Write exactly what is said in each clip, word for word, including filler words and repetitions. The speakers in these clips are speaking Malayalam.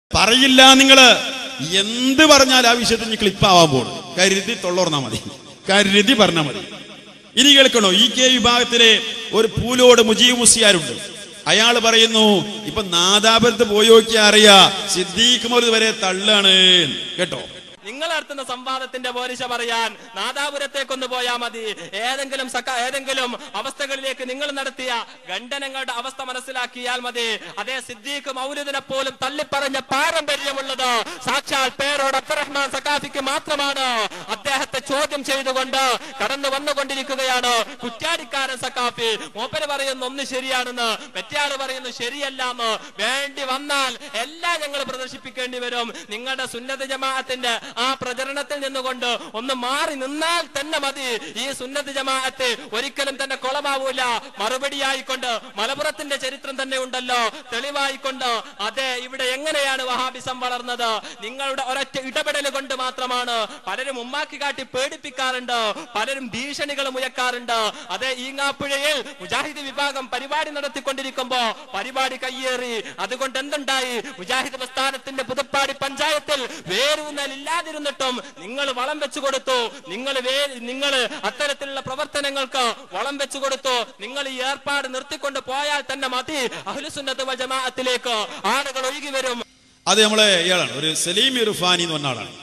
പറയില്ല. നിങ്ങള് എന്ത് പറഞ്ഞാൽ ആ വിഷയത്തിൽ ക്ലിപ്പാവാൻ പോകും. കരുതി തൊള്ളോർന്നാ മതി, കരുതി പറഞ്ഞാൽ മതി. ഇനി കേൾക്കണോ, ഈ കെ വിഭാഗത്തിലെ ഒരു പൂലോട് മുജീബ് മുസ്ലിയാരുണ്ട്. അയാൾ പറയുന്നു, ഇപ്പൊ നാദാപുരത്ത് പോയി നോക്കിയാ അറിയാ സിദ്ദീഖ് മൗലൂദ് വരെ തള്ളാണ് കേട്ടോ. നിങ്ങൾ നടത്തുന്ന സംവാദത്തിന്റെ പോരിശ പറയാൻ നാദാപുരത്തേക്കൊന്ന് പോയാൽ മതി. ഏതെങ്കിലും സക്ക ഏതെങ്കിലും അവസ്ഥകളിലേക്ക് നിങ്ങൾ നടത്തിയ ഖണ്ഡനങ്ങളുടെ അവസ്ഥ മനസ്സിലാക്കിയാൽ മതി. അതേ സിദ്ദീഖ് മൗലൂദിനെ പോലും തള്ളിപ്പറഞ്ഞ പാരമ്പര്യമുള്ളത് സാക്ഷാൽ പേരോട് അബ്ദുറഹ്മാൻ സഖാഫിക്ക് മാത്രമാണ്. അദ്ദേഹത്തെ ചോദ്യം ചെയ്തുകൊണ്ട് കടന്നു വന്നുകൊണ്ടിരിക്കുകയാണ് കുറ്റ്യാടിക്കാരൻ സഖാഫി. മൂപ്പര് പറയുന്നു ഒന്ന് ശരിയാണെന്ന്, മറ്റേയാള് പറയുന്നു ശരിയല്ലാന്ന്. വേണ്ടി വന്നാൽ എല്ലാം ഞങ്ങൾ പ്രദർശിപ്പിക്കേണ്ടി വരും. നിങ്ങളുടെ സുന്നത്ത് ജമാഅത്തിന്റെ ആ പ്രചരണത്തിൽ നിന്നുകൊണ്ട് ഒന്ന് മാറി നിന്നാൽ തന്നെ മതി. ഈ സുന്നത്ത് ജമാഅത്ത് ഒരിക്കലും തന്നെ കൊളമാവൂല. മറുപടിയായിക്കൊണ്ട് മലപ്പുറത്തിന്റെ ചരിത്രം തന്നെ ഉണ്ടല്ലോ, തെളിവായിക്കൊണ്ട്. അതെ, ഇവിടെ എങ്ങനെയാണ് വഹാബിസം വളർന്നത്? നിങ്ങളുടെ ഒരൊറ്റ ഇടപെടൽ കൊണ്ട് മാത്രമാണ്. പലരും ഉമ്മാക്കി കാട്ടി പേടിപ്പിക്കാറുണ്ട്, പലരും ഭീഷണികൾ മുഴക്കാറുണ്ട്. അതെ, ഈങ്ങാപ്പുഴയിൽ മുജാഹിദ് വിഭാഗം പരിപാടി നടത്തിക്കൊണ്ടിരിക്കുമ്പോ പരിപാടി കയ്യേറി. അതുകൊണ്ട് എന്തുണ്ടായി? മുജാഹിദ് പ്രസ്ഥാനത്തിന്റെ പുതുപ്പാടി പഞ്ചായത്തിൽ വേരൂന്നലില്ലാതിരുന്നിട്ടും നിങ്ങൾ വളം വെച്ചു കൊടുത്തു. നിങ്ങൾ നിങ്ങൾ അത്തരത്തിലുള്ള പ്രവർത്തനങ്ങൾക്ക് വളം വെച്ചു കൊടുത്തു. നിങ്ങൾ ഈ ഏർപ്പാട് നിർത്തിക്കൊണ്ട് പോയാൽ തന്നെ മതി. അഹ്ലുസുന്നത്ത് വൽ ജമാഅത്തിലേക്ക് ആളുകൾ ഒഴുകി വരും. അത് നമ്മളെ ഇയാളാണ്, ഒരു സലീം ഇർഫാനി എന്ന് പറഞ്ഞ ആളാണ്.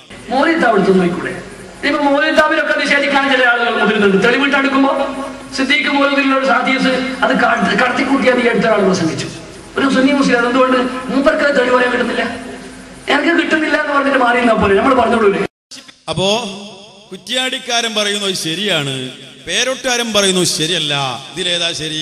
ഇപ്പൊ മൗലൂദാബിലൊക്കെ നിഷേധിക്കാൻ ചില ആളുകൾ മുതിരുന്നുണ്ട്. തെളിവിട്ട് അടുക്കുമ്പോ സിദ്ദീഖ് മൗലൂദിലുള്ള സാദീസ് അത് കടത്തിക്കൂട്ടിയാൽ ഈ അടുത്ത ആൾ പ്രസംഗിച്ചു. ഒരു സുന്നി മുസ്ലിം, എന്തുകൊണ്ട് മൂപ്പർക്ക് തെളിവ് പറയാൻ കിട്ടുന്നില്ല? എനിക്ക് കിട്ടുന്നില്ല എന്ന് പറഞ്ഞിട്ട് മാറി നിന്നാ പോലെ നമ്മൾ പറഞ്ഞോളൂല്ലേ. അപ്പോ കുറ്റ്യാടിക്കാരൻ പറയുന്നു ശരിയാണ്, പേരൊട്ടുകാരൻ പറയുന്നു ശരിയല്ല. ഇതിലേതാ ശരി?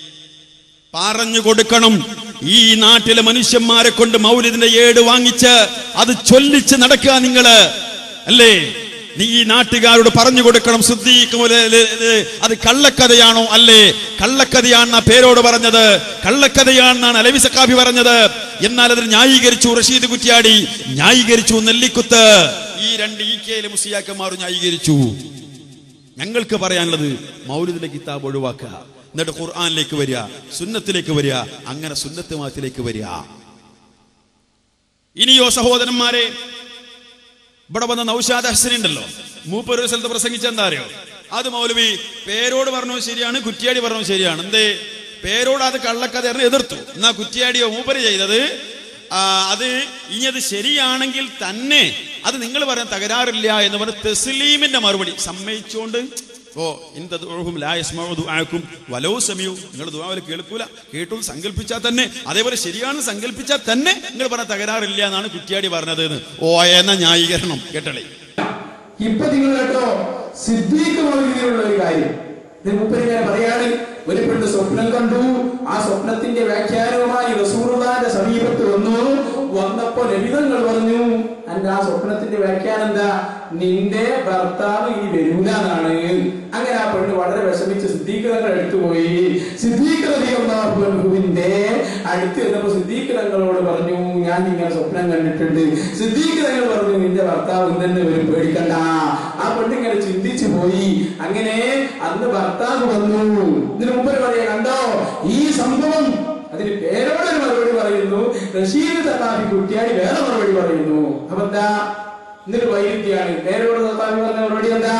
പറഞ്ഞു കൊടുക്കണം. ഈ നാട്ടിലെ മനുഷ്യന്മാരെ കൊണ്ട് മൗലിദിന്റെ ഏട് വാങ്ങിച്ച് അത് ചൊല്ലിച്ച് നടക്കുക നിങ്ങള് അല്ലേ? നീ ഈ നാട്ടുകാരോട് പറഞ്ഞു കൊടുക്കണം, സിദ്ദീഖ് അത് കള്ളക്കഥയാണോ അല്ലേ? കള്ളക്കഥയാണെന്ന പേരോട് പറഞ്ഞത്, കള്ളക്കഥയാണെന്നാണ് അലവി സഖാഫി പറഞ്ഞത്. എന്നാൽ അതിന് ന്യായീകരിച്ചു റഷീദ് കുറ്റ്യാടി, ന്യായീകരിച്ചു നെല്ലിക്കുത്ത്. ഈ രണ്ട് ഈ കെയിലെ മുസ്ലിയാക്കന്മാരും ന്യായീകരിച്ചു. ഞങ്ങൾക്ക് പറയാനുള്ളത് മൗലിദിന്റെ കിതാബ് ഒഴിവാക്കുക, എന്നിട്ട് ഖുർആനിലേക്ക് വരിക, സുന്നത്തിലേക്ക് വരിക, അങ്ങനെ സുന്നത്ത് മാത്തിലേക്ക് വരിക. ഇനിയോ സഹോദരന്മാരെ, ഇവിടെ വന്ന നൗഷാദ് ഹസൻ ഉണ്ടല്ലോ, മൂപ്പര് ഒരു സ്ഥലത്ത് പ്രസംഗിച്ച എന്താ അറിയോ? അത് മൗലവി പേരോട് പറഞ്ഞു ശരിയാണ്, കുറ്റ്യാടി പറഞ്ഞു ശരിയാണ്. എന്തേ? പേരോട് അത് കള്ളക്കഥ എതിർത്തു. എന്നാ കുറ്റ്യാടിയോ മൂപ്പര് ചെയ്തത് അത് ഇനി അത് ശരിയാണെങ്കിൽ തന്നെ അത് നിങ്ങൾ പറയാൻ തകരാറില്ല എന്ന് പറഞ്ഞ് തസ്ലീമിന്റെ മറുപടി സമ്മതിച്ചുകൊണ്ട്, ഓ ഇൻതദഉഹും ലാ യസ്മഉ ദുആഅക്കും വലൗ സമീഉ, നിങ്ങൾ ദുആ വല കേൾക്കൂല, കേട്ടു സങ്കല്പിച്ചാൽ തന്നെ, അതേപോലെ ശരിയാണെന്ന് സങ്കല്പിച്ചാൽ തന്നെ നിങ്ങൾ പറഞ്ഞ തകരാറില്ല എന്നാണ് കുറ്റ്യാടി പറഞ്ഞത് എന്ന്. ഓ എന്ന ന്യായീകരണം കേട്ടളേ. ഇപ്പൊ നിങ്ങൾ കേട്ടോ സിദ്ദീഖ് മൗലൂദിലുള്ള ഒരു കാര്യം മുപ്പരിങ്ങനെ പറയാണ്. ഒരു പെണ്ണ് സ്വപ്നം കണ്ടു. ആ സ്വപ്നത്തിന്റെ വ്യാഖ്യാനവുമായി റസൂലുള്ളാഹിന്റെ സമീപത്ത് വന്നു. വന്നപ്പോ നബിതങ്ങൾ പറഞ്ഞു, അന്റെ ആ സ്വപ്നത്തിന്റെ വ്യാഖ്യാനം എന്താ? നിന്റെ ഭർത്താവ് ഇനി വരൂലെന്നാണ്. അങ്ങനെ ആ പെണ്ണ് വളരെ വിഷമിച്ച് സിദ്ദീഖ് തങ്ങൾ അടുത്തുപോയി. സിദ്ദീഖ് റളിയല്ലാഹുവിന്റെ അടുത്ത് എന്നപ്പോ സിദ്ദീഖ് തങ്ങളോട് പറഞ്ഞു, ഞാൻ ഇങ്ങനെ സ്വപ്നം കണ്ടിട്ടുണ്ട്. സിദ്ദീഖ് തങ്ങൾ പറഞ്ഞു, നിന്റെ ഭർത്താവ് ഇന്നെ വരും, പേടിക്കണ്ട. ആ പെണ്ണിങ്ങനെ ചിന്തിച്ചു പോയി. അങ്ങനെ അന്ന് ഭർത്താവ് വന്നു. ഇതിന് മുമ്പ് പറയാ, കണ്ടോ ഈ സംഭവം? അതിന് പേരോടൊരു മറുപടി പറയുന്നു, റഷീദ് സഖാഫി കുറ്റ്യാടി വേറെ മറുപടി പറയുന്നു. അപ്പൊ എന്താ? ഇന്നൊരു വൈരുദ്ധ്യാണ്. പേരോട് സഖാഫി പറഞ്ഞ മറുപടി എന്താ?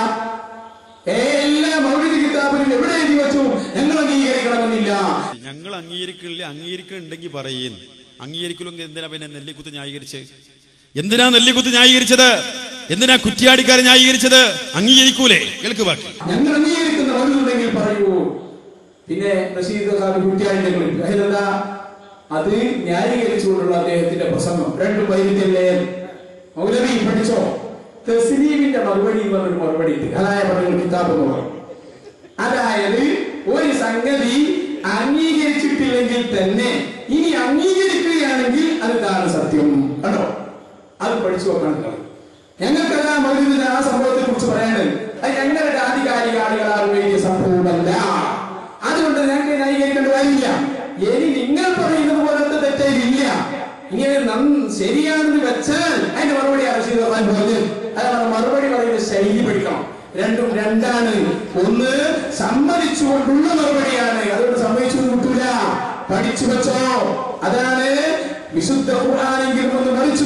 എല്ലാ മൗലിദ് കിതാബിലും എവിടെ എഴുതി വെച്ചു ഞങ്ങൾ അംഗീകരിക്കണമെന്നില്ല. ഞങ്ങൾ അംഗീകരിക്കില്ല, അംഗീകരിക്കുന്നുണ്ടെങ്കിൽ പറയും. അംഗീകരിക്കില്ലെങ്കിൽ എന്തിനാ പിന്നെ നെല്ലിക്കുത്ത് ന്യായീകരിച്ച്? എന്തിനാ നെല്ലിക്കുത്ത് ന്യായീകരിച്ചത്? എന്തിനാ കുറ്റ്യാടിക്കാരെ ന്യായീകരിച്ചത്? അംഗീകരിക്കൂലേ? കേൾക്ക് ബാക്കി. ഞങ്ങൾ അംഗീകരിക്കുന്ന മൗലിദുണ്ടെങ്കിൽ പറയൂ. പിന്നെ റഷീദ് സഖാഫി കുറ്റ്യാടിന്റെ അതിലെന്താ? അത് ന്യായീകരിച്ചുകൊണ്ടുള്ള അദ്ദേഹത്തിന്റെ പ്രസംഗം രണ്ടും വൈരുദ്ധ്യല്ലേ? മൗലവി പഠിച്ചോ? തസ്ലീമിന്റെ മറുപടി എന്ന് പറഞ്ഞൊരു മറുപടി ഉണ്ട്. അതായ പറഞ്ഞ കിതാബ് എന്ന് പറയും. അതായത് ഒരു സംഗതി അംഗീകരിച്ചിട്ടില്ലെങ്കിൽ തന്നെ ഇനി അംഗീകരിക്കുകയാണെങ്കിൽ അതാണ് സത്യം. കണ്ടോ? അത് പഠിച്ചു വെക്കണം. ഞങ്ങൾക്കതാ മൗലൂദിന്റെ ആ സംഭവത്തെ കുറിച്ച് പറയാനുണ്ട്. അത് ഞങ്ങളുടെ ആധികാരിക ആളുകളാൽ ഉപയോഗിച്ച സംഭവമല്ല. അതുകൊണ്ട് ഞങ്ങൾക്ക് ന്യായീകരിക്കേണ്ട കാര്യമില്ല. ഇനി നിങ്ങൾ പറയുന്നത് പോലത്തെ തെറ്റില്ല. ഇങ്ങനെ ശരിയാണെന്ന് വെച്ചാൽ അതിന്റെ മറുപടി റഷീദ് പറഞ്ഞു. അതാണ് മറുപടി പറയുന്ന ശൈലി പഠിക്കണം. രണ്ടും രണ്ടാണ്. ഒന്ന് സമ്മതിച്ചുകൊണ്ടുള്ള മറുപടിയാണ്, അതുകൊണ്ട് സമ്മതിച്ചു കിട്ടൂല. പഠിച്ചു വെച്ചോ. അതാണ് വിശുദ്ധ ഖുർആനെങ്കിലും ഒന്ന്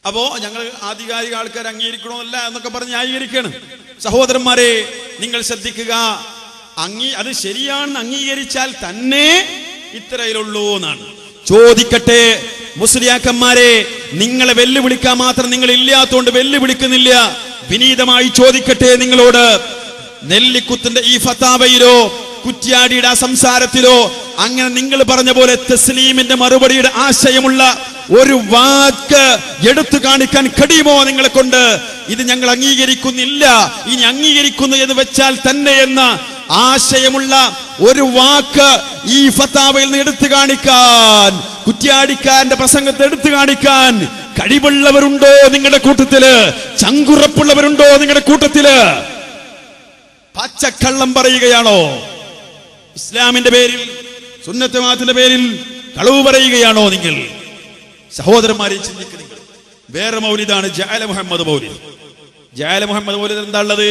അപ്പോ ഞങ്ങൾ ആധികാരിക ആൾക്കാർ അംഗീകരിക്കണമല്ല എന്നൊക്കെ പറഞ്ഞ് ന്യായീകരിക്കണം. സഹോദരന്മാരെ, നിങ്ങൾ ശ്രദ്ധിക്കുക, അംഗീ അത് ശരിയാണെന്ന് അംഗീകരിച്ചാൽ തന്നെ ഇത്രയിലുള്ളൂ എന്നാണ്. ചോദിക്കട്ടെ മുസ്ലിയാക്കന്മാരെ, നിങ്ങളെ വെല്ലുവിളിക്കാൻ മാത്രം നിങ്ങൾ ഇല്ലാത്തതുകൊണ്ട് വെല്ലുവിളിക്കുന്നില്ല. വിനീതമായി ചോദിക്കട്ടെ നിങ്ങളോട്, നെല്ലിക്കുത്തിന്റെ ഈ ഫത്താവയിലോ കുറ്റ്യാടിയുടെ ആ സംസാരത്തിലോ അങ്ങനെ നിങ്ങൾ പറഞ്ഞ പോലെ തസ്ലീമിന്റെ മറുപടിയുടെ ആശയമുള്ള ഒരു വാക്ക് എടുത്തു കാണിക്കാൻ കഴിയുമോ നിങ്ങളെ കൊണ്ട്? ഇത് ഞങ്ങൾ അംഗീകരിക്കുന്നില്ല, ഇനി അംഗീകരിക്കുന്നു എന്ന് വെച്ചാൽ തന്നെ എന്ന ആശയമുള്ള ഒരു വാക്ക് ഈ ഫത്താവയിൽ നിന്ന് എടുത്തു കാണിക്കാൻ, കുറ്റ്യാടിക്കാരന്റെ പ്രസംഗത്തെ എടുത്തു കാണിക്കാൻ കഴിവുള്ളവരുണ്ടോ നിങ്ങളുടെ കൂട്ടത്തില്? ചങ്കുറപ്പുള്ളവരുണ്ടോ നിങ്ങളുടെ കൂട്ടത്തില്? പച്ചക്കള്ളം പറയുകയാണോ? ഇസ്ലാമിന്റെ പേരിൽ, സുന്നത്ത് ജമാഅത്തിന്റെ പേരിൽ കളവ് പറയുകയാണോ നിങ്ങൾ? സഹോദരന്മാരെ ചിന്തിക്കുക. വേറെ മൗലിദാണ് ജഅല മുഹമ്മദ് മൗലിദ്. ജഅല മുഹമ്മദ് മൗലിദ് എന്താ ഉള്ളത്?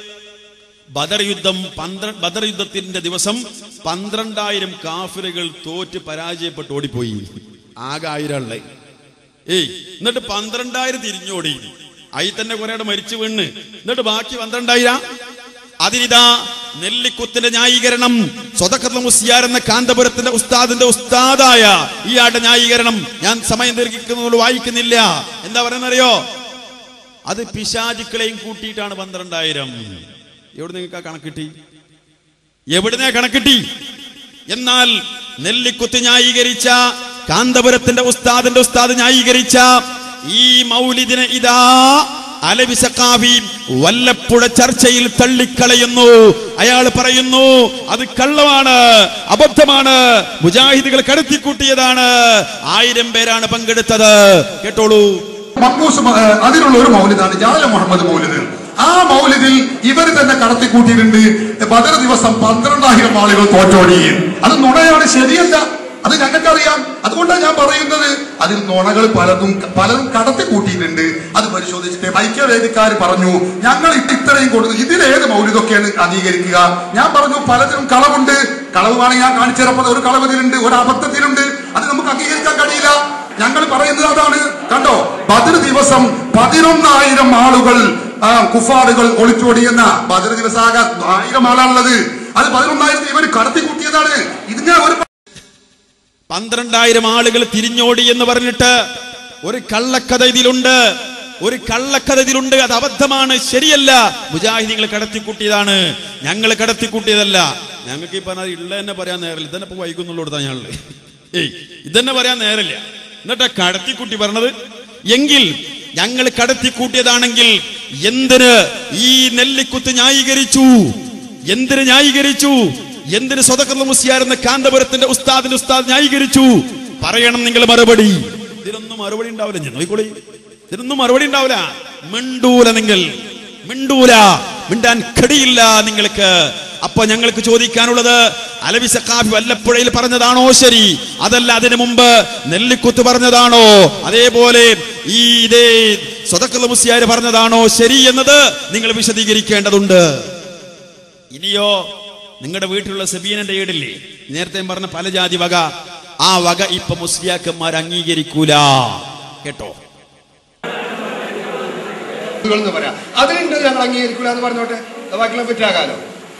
ബദർ യുദ്ധം പന്ത്രണ്ട് ബദർ യുദ്ധത്തിന്റെ ദിവസം പന്ത്രണ്ടായിരം കാഫിറുകൾ തോറ്റ് പരാജയപ്പെട്ട് ഓടിപ്പോയി. ആകെ ആയിരമുള്ള ഏയ് എന്നിട്ട് പന്ത്രണ്ടായിരം തിരിഞ്ഞോടി. അതിൽ തന്നെ കുറെ മരിച്ചു വീണ്. എന്നിട്ട് ബാക്കി പന്ത്രണ്ടായിരം. അതിനിതാ നെല്ലിക്കുത്തിന്റെ ന്യായീകരണം, സ്വതക്കത്തുൽ മുസ്ലിയാർ എന്ന കാന്തപുരത്തിന്റെ ഉസ്താദിന്റെ ഉസ്താദായ ഇയാളുടെ ന്യായീകരണം ഞാൻ സമയം ദീർഘിക്കുന്നതുകൊണ്ട് വായിക്കുന്നില്ല. എന്താ പറയുന്നറിയോ? അത് പിശാചുക്കളെയും കൂട്ടിയിട്ടാണ് പന്ത്രണ്ടായിരം. എവിടെ നിങ്ങൾക്ക് കണക്കിട്ടി? എവിടുന്നേ കണക്കിട്ടി? എന്നാൽ നെല്ലിക്കുത്ത് ന്യായീകരിച്ച, കാന്തപുരത്തിന്റെ ഉസ്താദിന്റെ ഉസ്താദ് ന്യായീകരിച്ച ഈ മൗലിദിനെ ഇതാ അലവി സഖാഫി വല്ലപ്പുഴ ചർച്ചയിൽ തള്ളിക്കളയുന്നു. അയാൾ പറയുന്നു അത് കള്ളമാണ്, അബദ്ധമാണ്, മുജാഹിദുകൾ കടത്തിക്കൂട്ടിയതാണ്, ആയിരം പേരാണ് പങ്കെടുത്തത്. കേട്ടോളൂ. അതിനുള്ള ഒരു മൗലിദാണ് ജഅല മുഹമ്മദ് മൗലിദ്. ആ മൗലിദിൽ ഇവർ തന്നെ കടത്തിക്കൂട്ടിയിട്ടുണ്ട്. ബദർ ദിവസം പന്ത്രണ്ടായിരം ആളുകൾ തോറ്റോടി. അത് നുണയാണ്, ശരിയല്ല. അത് ഞങ്ങൾക്കറിയാം. അതുകൊണ്ടാണ് ഞാൻ പറയുന്നത്, അതിൽ നുണകൾ പലതും പലതും കടത്തി കൂട്ടിയിട്ടുണ്ട്. അത് പരിശോധിച്ചിട്ട് ഐക്യവേദിക്കാർ പറഞ്ഞു ഞങ്ങൾ ഇത്രയും കൊടുത്തു, ഇതിലേത് മൗലിദൊക്കെയാണ് അംഗീകരിക്കുക? ഞാൻ പറഞ്ഞു പലതിനും കളവുണ്ട്. കളവുമാണെങ്കിൽ ഞാൻ കാണിച്ചു തരപ്പോൾ ഒരു കളവതിലുണ്ട്, ഒരു അബദ്ധത്തിലുണ്ട്. അത് നമുക്ക് അംഗീകരിക്കാൻ കഴിയില്ല. ഞങ്ങൾ പറയുന്നത് അതാണ്. കണ്ടോ, ബദർ ദിവസം പതിനൊന്നായിരം ആളുകൾ കുഫാറുകൾ ഒളിച്ചോടിയെന്ന ബദർ ദിവസം ആകെ ആയിരം ആളാണുള്ളത്. അത് പതിനൊന്നായിരത്തി ഇവർ കടത്തി കൂട്ടിയതാണ്. ഇതിങ്ങനെ ഒരു പന്ത്രണ്ടായിരം ആളുകൾ തിരിഞ്ഞോടി എന്ന് പറഞ്ഞിട്ട് ഒരു കള്ളക്കഥ ഇതിലുണ്ട്, ഒരു കള്ളക്കഥ ഇതിലുണ്ട്. അത് അബദ്ധമാണ്, ശരിയല്ല. മുജാഹിദീങ്ങൾ കടത്തിക്കൂട്ടിയതാണ്, ഞങ്ങൾ കടത്തിക്കൂട്ടിയതല്ല. ഞങ്ങൾക്ക് ഈ പറഞ്ഞത് ഇള്ള തന്നെ പറയാൻ നേരമില്ല. ഇതന്നെ ഇപ്പൊ വൈകുന്നുള്ളൂ ഞങ്ങള്. ഏയ് ഇതന്നെ പറയാൻ നേരമില്ല. എന്നിട്ടാ കടത്തിക്കൂട്ടി പറഞ്ഞത്. എങ്കിൽ ഞങ്ങൾ കടത്തിക്കൂട്ടിയതാണെങ്കിൽ എന്തിന് ഈ നെല്ലിക്കുത്ത് ന്യായീകരിച്ചു? എന്തിന് ന്യായീകരിച്ചു? എന്തിന് സ്വതക്കത്തുൽ മുസ്ലിയാർ എന്ന കാന്തപുരത്തിന്റെ ഉസ്താദിന്റെ ഉസ്താദ് ന്യായീകരിച്ചു? പറയണം നിങ്ങൾ മറുപടി. ഇതിനൊന്നും മറുപടി ഉണ്ടാവില്ല. ഞാൻ നോക്കിക്കോളി, ഇതിനൊന്നും മറുപടി ഉണ്ടാവില്ല. മിണ്ടൂല, നിങ്ങൾ മിണ്ടൂല, മിണ്ടാൻ കടിയില്ല നിങ്ങൾക്ക്. അപ്പൊ ഞങ്ങൾക്ക് ചോദിക്കാനുള്ളത്, അലവി സഖാഫി വല്ലപ്പുഴയിൽ പറഞ്ഞതാണോ ശരി? അതല്ല അതിനു മുമ്പ് നെല്ലിക്കുത്ത് പറഞ്ഞതാണോ? അതേപോലെ ഈ ഇതേ സ്വതക്കത്തുൽ മുസ്ലിയാർ പറഞ്ഞതാണോ ശരി എന്നത് നിങ്ങൾ വിശദീകരിക്കേണ്ടതുണ്ട്. ഇനിയോ നിങ്ങളുടെ വീട്ടിലുള്ള സബീനന്റെ ഈടില്ലേ, നേരത്തെ പറഞ്ഞ പല ജാതി വക, ആ വക ഇപ്പൊ മുസ്ലിയാക്കന്മാർ അംഗീകരിക്കൂല. കേട്ടോ, അതുണ്ട്, ഞങ്ങൾ അംഗീകരിക്കൂല എന്ന് പറഞ്ഞോട്ടെ, ബാക്കിയുള്ള പറ്റാകാലോ.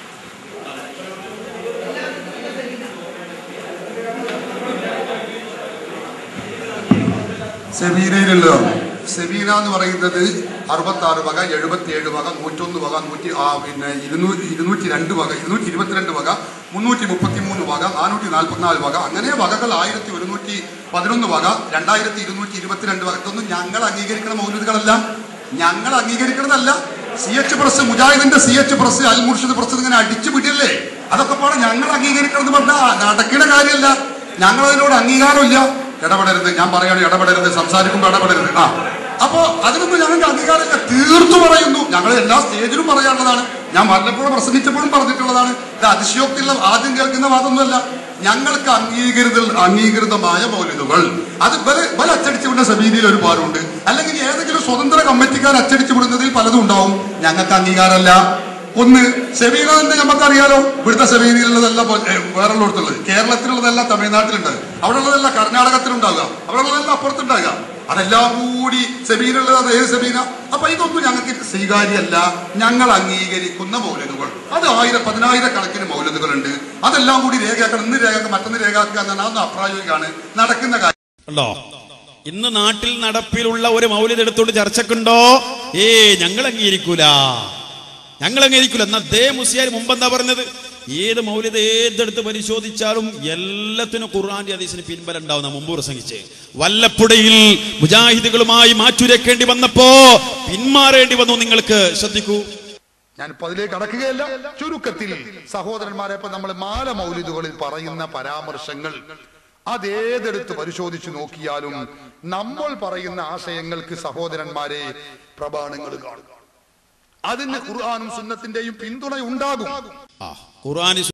സെബീനയിലുള്ളതോ? സെബീന എന്ന് പറയുന്നത് അറുപത്തി ആറ് വക, എഴുപത്തി ഏഴ് വക, നൂറ്റൊന്ന് വക, നൂറ്റി ആ പിന്നെ ഇരുന്നൂറ്റി ഇരുന്നൂറ്റി രണ്ട് വക, ഇരുന്നൂറ്റി ഇരുപത്തിരണ്ട് വക, മുന്നൂറ്റി മുപ്പത്തി മൂന്ന് വക, നാനൂറ്റി നാൽപ്പത്തിനാല് വക, അങ്ങനെ വകകൾ ആയിരത്തി ഒരുന്നൂറ്റി പതിനൊന്ന് വക, രണ്ടായിരത്തി ഇരുന്നൂറ്റി ഇരുപത്തിരണ്ട് വക. ഇതൊന്നും ഞങ്ങൾ അംഗീകരിക്കുന്ന മൗലൂദുകളല്ല, ഞങ്ങൾ അംഗീകരിക്കുന്നതല്ല. സി എച്ച് പ്രസ്, മുജാഹിദിന്റെ C H press, Al Murshid press ഇങ്ങനെ അടിച്ചു വിടില്ലേ? അതൊക്കെ പാടെ ഞങ്ങൾ അംഗീകരിക്കണമെന്ന് പറഞ്ഞാൽ നടക്കുന്ന കാര്യമല്ല. ഞങ്ങളതിനോട് അംഗീകാരമില്ല. ഇടപെടരുത്, ഞാൻ പറയാണ്, ഇടപെടരുത്, സംസാരിക്കുമ്പോൾ ഇടപെടരുത്. ആ അപ്പോ അതിനൊന്നും ഞങ്ങൾക്ക് അംഗീകാരമില്ല, തീർത്തു പറയുന്നു. ഞങ്ങൾ എല്ലാ സ്റ്റേജിലും പറയാനുള്ളതാണ്. ഞാൻ വല്ലപ്പോഴും പ്രസംഗിച്ചപ്പോഴും പറഞ്ഞിട്ടുള്ളതാണ്. ഇത് അതിശയോക്തിയുള്ള ആദ്യം കേൾക്കുന്ന വാദമൊന്നുമല്ല. ഞങ്ങൾക്ക് അംഗീകൃത അംഗീകൃതമായ മൗലിദുകൾ അത് ബല അച്ചടിച്ചു വിടുന്ന സബീലിയിൽ ഒരുപാടുണ്ട്. അല്ലെങ്കിൽ ഏതെങ്കിലും സ്വതന്ത്ര കമ്മിറ്റിക്കാർ അച്ചടിച്ചു വിടുന്നതിൽ പലതും ഉണ്ടാവും. ഞങ്ങൾക്ക് അംഗീകാരമല്ല. ഒന്ന് സെബീന തന്നെ നമുക്കറിയാലോ. ഇവിടുത്തെ സെബീനയിലുള്ളതല്ല വേറെയുള്ളടത്തുള്ളത്. കേരളത്തിലുള്ളതല്ല തമിഴ്നാട്ടിലുണ്ട്, അവിടെ ഉള്ളതല്ല കർണാടകത്തിലുണ്ടാകുക, അവിടെ ഉള്ളതല്ല അപ്പുറത്തുണ്ടാകുക. അതെല്ലാം കൂടി സെബീനുള്ളത് അത് ഏത് സെബീന? അപ്പൊ ഇതൊന്നും ഞങ്ങൾക്ക് സ്വീകാര്യമല്ല. ഞങ്ങൾ അംഗീകരിക്കുന്ന മൗലിദുകൾ അത് ആയിരം പതിനായിരക്കണക്കിന് മൗലിദുകളുണ്ട്. അതെല്ലാം കൂടി രേഖയാക്കണം. ഇന്ന് രേഖയാക്കുക, മറ്റൊന്ന് രേഖയാക്കുക എന്നാണ്. അതൊന്നും അപ്രായോഗികമാണ്, നടക്കുന്ന കാര്യം ഉണ്ടോ? ഇന്ന് നാട്ടിൽ നടപ്പിലുള്ള ഒരു മൗലിദ് എടുത്തോണ്ട് ചർച്ചക്കുണ്ടോ? ഏ ഞങ്ങൾ അംഗീകരിക്കൂല, ഞങ്ങൾ അംഗീകരിക്കൂല. എന്നാ ദേ മുസ്ലിയാർ മുമ്പെന്താ പറഞ്ഞത്? ഏത് മൗലിദ് ഏതെടുത്ത് പരിശോധിച്ചാലും എല്ലാത്തിനും ഖുർആന്റെ ഹദീസിന് പിൻബലം ഉണ്ടാവുന്ന മുമ്പ് പ്രസംഗിച്ച്. വല്ലപ്പുഴയിൽ മുജാഹിദുകളുമായി മാറ്റുരക്കേണ്ടി വന്നപ്പോ പിന്മാറേണ്ടി വന്നു. നിങ്ങൾക്ക് ശ്രദ്ധിക്കൂ, ഞാനിപ്പോ അതിലേക്ക് കടക്കുകയല്ല. ചുരുക്കത്തിൽ സഹോദരന്മാരെ, ഇപ്പൊ നമ്മൾ മാല മൗലിദുകളിൽ പറയുന്ന പരാമർശങ്ങൾ അതേതെടുത്ത് പരിശോധിച്ചു നോക്കിയാലും നമ്മൾ പറയുന്ന ആശയങ്ങൾക്ക് സഹോദരന്മാരെ പ്രമാണങ്ങൾ കാണുക. അതിന് ഖുർആനും സുന്നത്തിന്റെയും പിന്തുണ ഉണ്ടാകും. ഖുർആൻ